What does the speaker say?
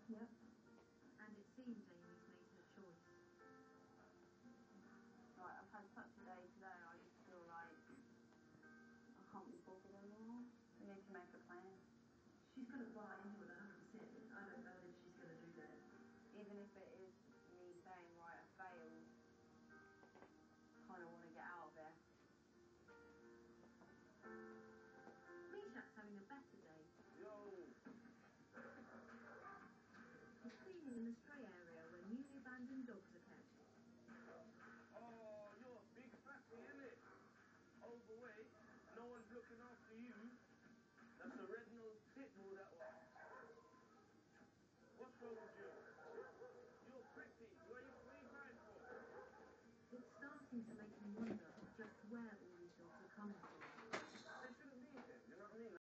Yep. And it seems Amy's made her choice. Right, I've had such a day today, I just feel like I can't be bothered anymore. We need to make a plan. She's going to buy into it 100%. I don't know that she's going to do that. Even if it is me saying, right, I failed, I kind of want to get out of there. Meshach's having a better day. Yo! He's cleaning in the stray area where newly abandoned dogs are kept. Oh, you're a big fatty, innit? Overweight, no one's looking after you. That's a red-nosed pit bull, that one. What's wrong with you? You're pretty. Where you crying for? It's starting to make him wonder just where all these dogs are coming from.